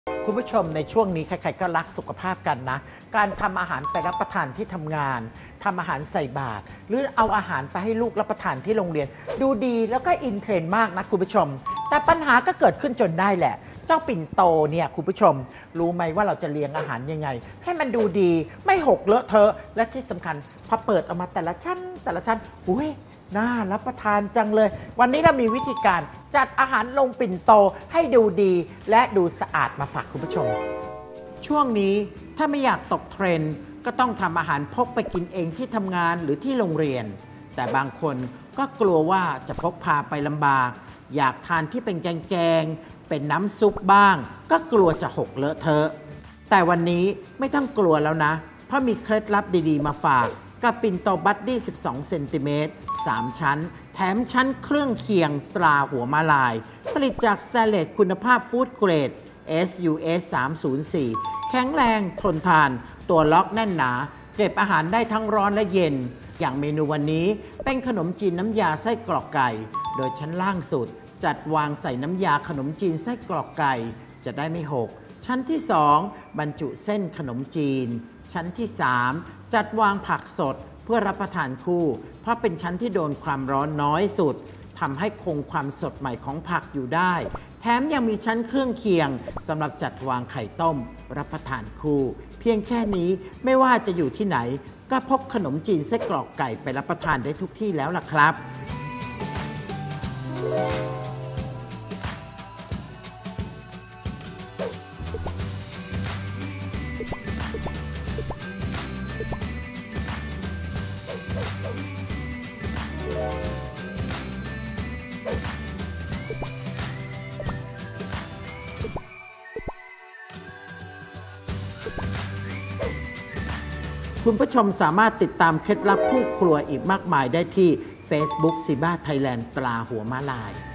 คุณผู้ชมในช่วงนี้ใครๆก็รักสุขภาพกันนะการทำอาหารไปรับประทานที่ทำงานทำอาหารใส่บาตรหรือเอาอาหารไปให้ลูกรับประทานที่โรงเรียนดูดีแล้วก็อินเทรนด์มากนะคุณผู้ชมแต่ปัญหาก็เกิดขึ้นจนได้แหละเจ้าปิ่นโตเนี่ยคุณผู้ชมรู้ไหมว่าเราจะเลี้ยงอาหารยังไงให้มันดูดีไม่หกเลอะเทอะและที่สำคัญพอเปิดออกมาแต่ละชั้นอุ้ยน่ารับประทานจังเลยวันนี้เรามีวิธีการจัดอาหารลงปิ่นโตให้ดูดีและดูสะอาดมาฝากคุณผู้ชมช่วงนี้ถ้าไม่อยากตกเทรนด์ก็ต้องทำอาหารพกไปกินเองที่ทำงานหรือที่โรงเรียนแต่บางคนก็กลัวว่าจะพกพาไปลำบากอยากทานที่เป็นแกงเป็นน้ำซุปบ้างก็กลัวจะหกเลอะเทอะแต่วันนี้ไม่ต้องกลัวแล้วนะเพราะมีเคล็ดลับดีๆมาฝากกับปิ่นโตบัดดี้12เซนติเมตร3ชั้นแถมชั้นเครื่องเคียงตราหัวมาลายผลิตจากสแตนเลสคุณภาพฟู้ดเกรด SUS 304แข็งแรงทนทานตัวล็อกแน่นหนาเก็บอาหารได้ทั้งร้อนและเย็นอย่างเมนูวันนี้เป็นขนมจีนน้ำยาไส้กรอกไก่โดยชั้นล่างสุดจัดวางใส่น้ำยาขนมจีนไส้กรอกไก่จะได้ไม่หกชั้นที่2บรรจุเส้นขนมจีนชั้นที่3จัดวางผักสดเพื่อรับประทานคู่เพราะเป็นชั้นที่โดนความร้อนน้อยสุดทำให้คงความสดใหม่ของผักอยู่ได้แถมยังมีชั้นเครื่องเคียงสำหรับจัดวางไข่ต้มรับประทานคู่เพียงแค่นี้ไม่ว่าจะอยู่ที่ไหนก็พกขนมจีนไส้กรอกไก่ไปรับประทานได้ทุกที่แล้วล่ะครับคุณผู้ชมสามารถติดตามเคล็ดลับผู้ครัวอีกมากมายได้ที่ Facebook ซิบ้าไทยแลนด์ตราหัวม้าลาย